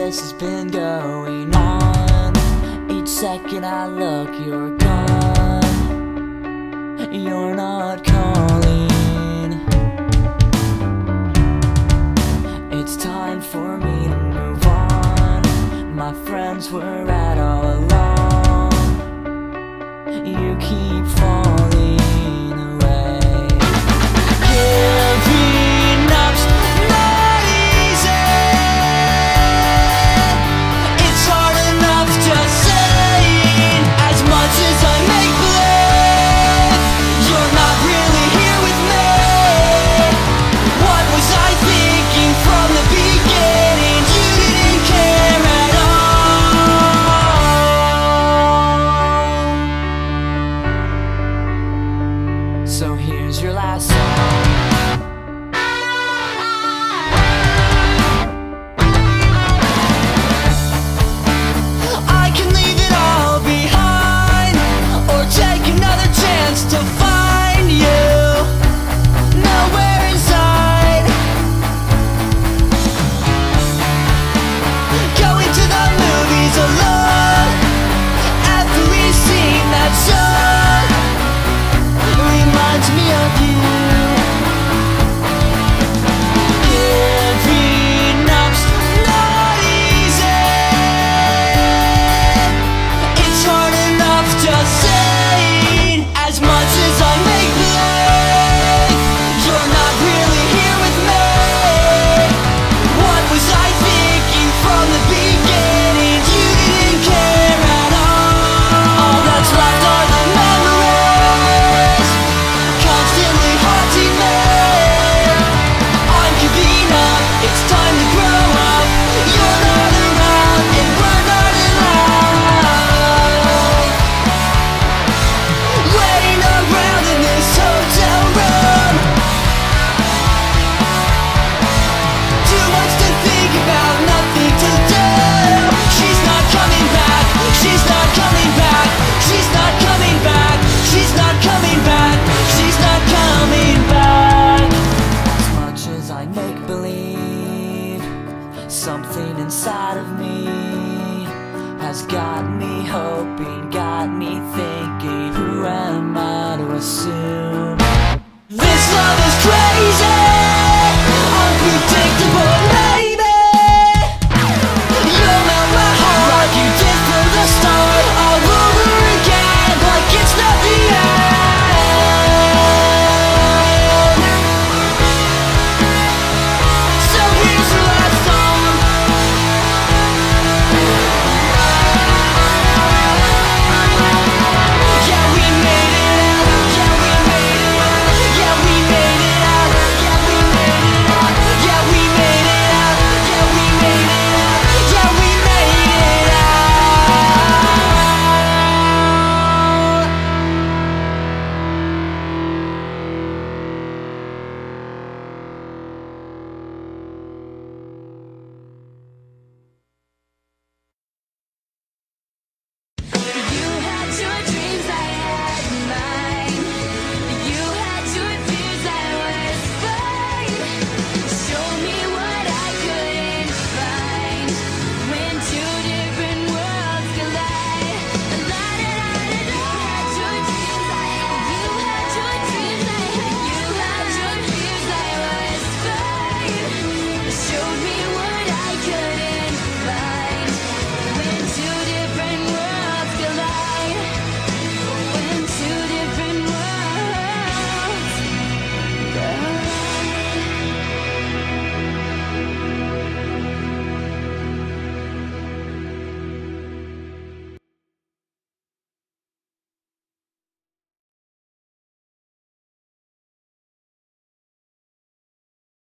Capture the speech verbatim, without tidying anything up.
this has been going on. Each second I look, you're gone. You're not calling. It's time for me to move on. My friends were right all along. You keep falling away. Giving up's not easy. It's hard enough just saying, as much as I make believe, you're not really here with me. What was I thinking from the beginning? You didn't care at all. So here's your last song. I can leave it all behind, or take another chance to find you nowhere inside. Going to the movies alone, every scene that song reminds me of you. Giving up's not easy. It's hard enough just saying, as much as I make believe, you're not really here with me. What was I thinking from the beginning? You didn't care at all. All that's left are the memories, constantly haunting me. I'm giving up, it's time to grow up. You're not around and we're not in love. Waiting around in this hotel room, too much to think about, nothing to do. She's not coming back, she's not coming back, she's not coming back, she's not coming back, she's not coming back. As much as I make believe, something inside of me has got me hoping, got me thinking, who am I to assume this love is crazy?